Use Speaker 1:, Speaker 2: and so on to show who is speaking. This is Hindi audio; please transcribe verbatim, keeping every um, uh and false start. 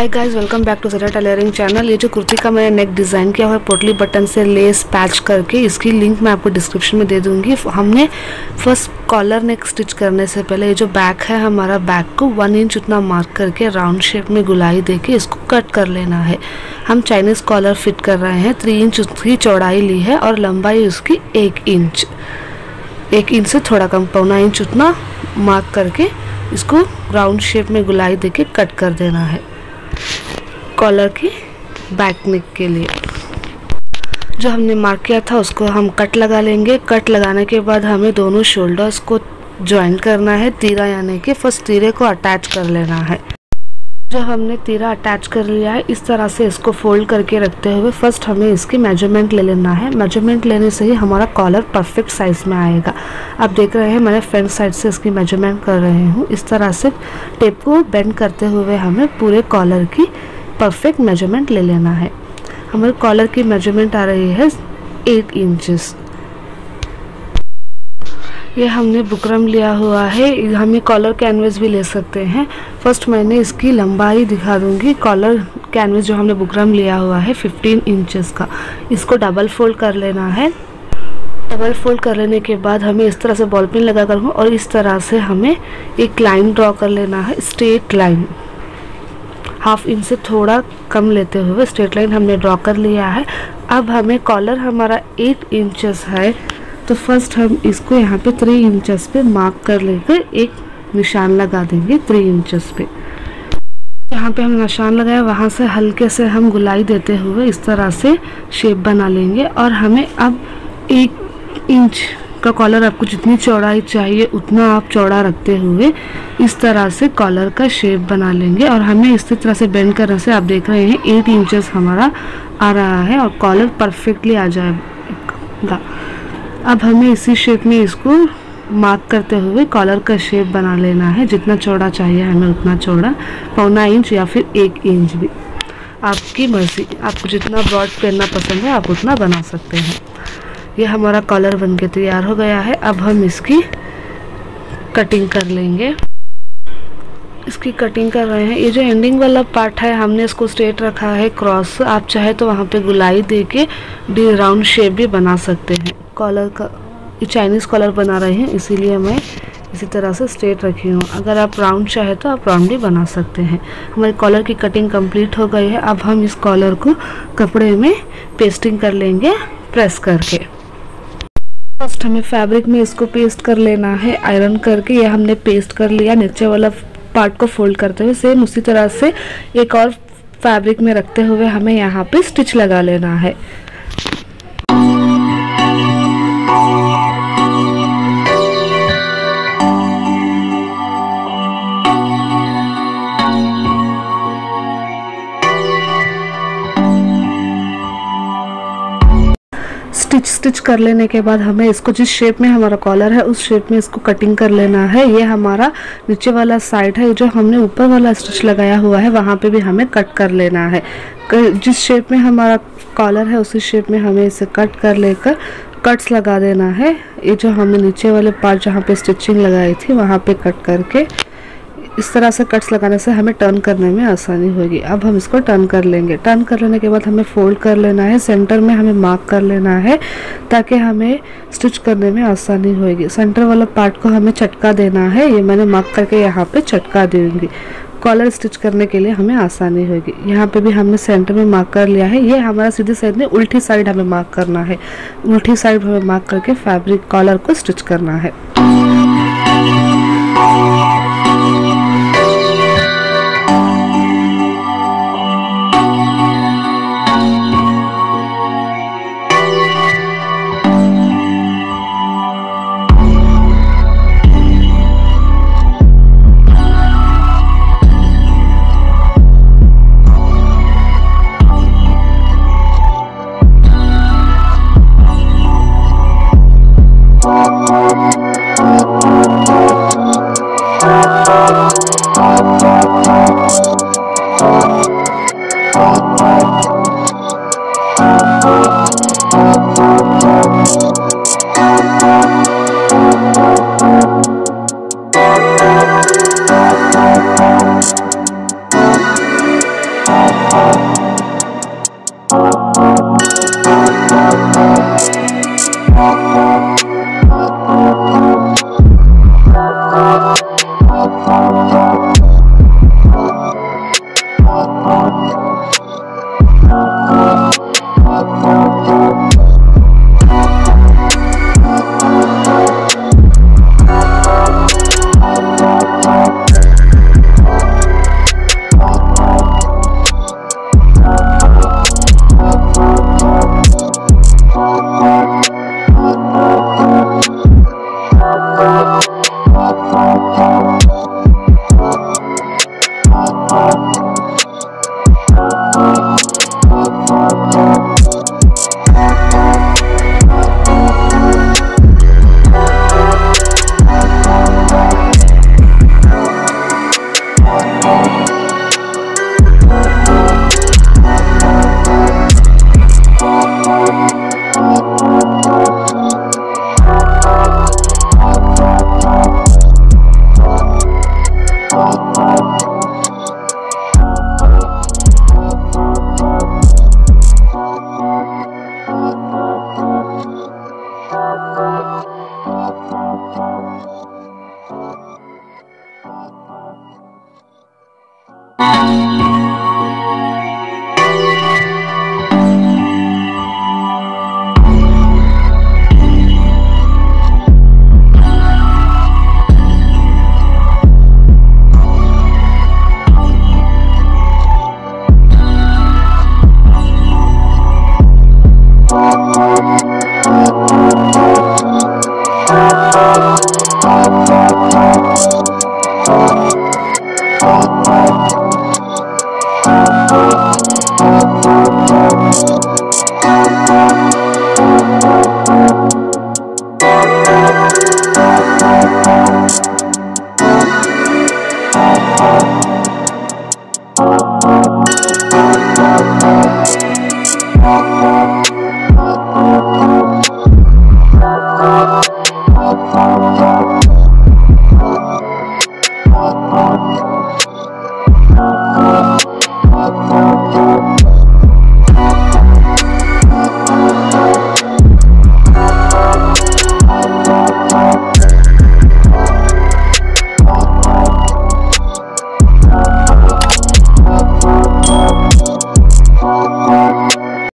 Speaker 1: Hi guys, welcome back to Sara tailoring channel. ये जो कुर्ती का मैंने नेक डिज़ाइन किया हुआ है पोटली बटन से लेस पैच करके, इसकी लिंक मैं आपको डिस्क्रिप्शन में दे दूंगी। हमने फर्स्ट कॉलर नेक स्टिच करने से पहले ये जो बैक है हमारा, बैक को वन इंच उतना मार्क करके राउंड शेप में गुलाई देके इसको कट कर लेना है। हम चाइनीज़ कॉलर फिट कर रहे हैं। थ्री इंच उसकी चौड़ाई ली है और लंबाई उसकी एक इंच एक इंच से थोड़ा कम, पौना इंच उतना मार्क करके इसको राउंड शेप में गुलाई देके कट कर देना है कॉलर की बैक नेक के लिए। जो हमने मार्क किया था उसको हम कट लगा लेंगे। कट लगाने के बाद हमें दोनों शोल्डर्स को ज्वाइन करना है तीरा, यानी कि फर्स्ट तीरे को अटैच कर लेना है। जो हमने तीरा अटैच कर लिया है, इस तरह से इसको फोल्ड करके रखते हुए फर्स्ट हमें इसकी मेजरमेंट ले लेना है। मेजरमेंट लेने से ही हमारा कॉलर परफेक्ट साइज़ में आएगा। आप देख रहे हैं मैंने फ्रंट साइड से इसकी मेजरमेंट कर रही हूँ। इस तरह से टेप को बेंड करते हुए हमें पूरे कॉलर की परफेक्ट मेजरमेंट ले लेना है। हमारे कॉलर की मेजरमेंट आ रही है एट इंचेस। ये हमने बुकरम लिया हुआ है। हम ये कॉलर कैनवस भी ले सकते हैं। फर्स्ट मैंने इसकी लंबाई दिखा दूंगी। कॉलर कैनवस जो हमने बुकरम लिया हुआ है फिफ्टीन इंचेस का, इसको डबल फोल्ड कर लेना है। डबल फोल्ड कर लेने के बाद हमें इस तरह से बॉल पिन लगा कर और इस तरह से हमें एक लाइन ड्रॉ कर लेना है, स्ट्रेट लाइन। हाफ इंच से थोड़ा कम लेते हुए स्ट्रेट लाइन हमने ड्रॉ कर लिया है। अब हमें कॉलर हमारा एट इंचेस है, तो फर्स्ट हम इसको यहाँ पे थ्री इंचेस पे मार्क कर लेकर एक निशान लगा देंगे थ्री इंचेस पे। जहाँ पे हम निशान लगाए वहाँ से हल्के से हम गुलाई देते हुए इस तरह से शेप बना लेंगे। और हमें अब एक इंच का कॉलर, आपको जितनी चौड़ाई चाहिए उतना आप चौड़ा रखते हुए इस तरह से कॉलर का शेप बना लेंगे। और हमें इसी तरह से बेंड करने से आप देख रहे हैं एट इंचेस हमारा आ रहा है और कॉलर परफेक्टली आ जाएगा। अब हमें इसी शेप में इसको मार्क करते हुए कॉलर का शेप बना लेना है। जितना चौड़ा चाहिए हमें उतना चौड़ा, पौना इंच या फिर एक इंच भी, आपकी मर्जी। आपको जितना ब्रॉड पहनना पसंद है आप उतना बना सकते हैं। ये हमारा कॉलर बनके तैयार हो गया है। अब हम इसकी कटिंग कर लेंगे। इसकी कटिंग कर रहे हैं। ये जो एंडिंग वाला पार्ट है हमने इसको स्ट्रेट रखा है क्रॉस। आप चाहे तो वहाँ पे गुलाई देके डी राउंड शेप भी बना सकते हैं। कॉलर का ये चाइनीज़ कॉलर बना रहे हैं, इसीलिए मैं इसी तरह से स्ट्रेट रखी हूँ। अगर आप राउंड चाहे तो आप राउंड भी बना सकते हैं। हमारे कॉलर की कटिंग कंप्लीट हो गई है। अब हम इस कॉलर को कपड़े में पेस्टिंग कर लेंगे प्रेस करके। फर्स्ट हमें फैब्रिक में इसको पेस्ट कर लेना है आयरन करके। यह हमने पेस्ट कर लिया। नीचे वाला पार्ट को फोल्ड करते हुए सेम उसी तरह से एक और फैब्रिक में रखते हुए हमें यहाँ पे स्टिच लगा लेना है। स्टिच स्टिच कर लेने के बाद हमें इसको जिस शेप में हमारा कॉलर है उस शेप में इसको कटिंग कर लेना है। ये हमारा नीचे वाला साइड है। जो हमने ऊपर वाला स्टिच लगाया हुआ है वहाँ पे भी हमें कट कर लेना है। जिस शेप में हमारा कॉलर है उसी शेप में हमें इसे कट कर लेकर कट्स लगा देना है। ये जो हमने नीचे वाले पार्ट जहाँ पे स्टिचिंग लगाई थी वहाँ पे कट करके इस तरह से कट्स लगाने से हमें टर्न करने में आसानी होगी। अब हम इसको टर्न कर लेंगे। टर्न कर लेने के बाद हमें फोल्ड कर लेना है। सेंटर में हमें मार्क कर लेना है ताकि हमें स्टिच करने में आसानी होगी। सेंटर वाला पार्ट को हमें चटका देना है। ये मैंने मार्क करके यहाँ पे चटका दूंगी। कॉलर स्टिच करने के लिए हमें आसानी होगी। यहाँ पे भी हमने सेंटर में मार्क कर लिया है। ये हमारा सीधी साइड में उल्टी साइड हमें मार्क करना है। उल्टी साइड हमें मार्क करके फैब्रिक कॉलर को स्टिच करना है।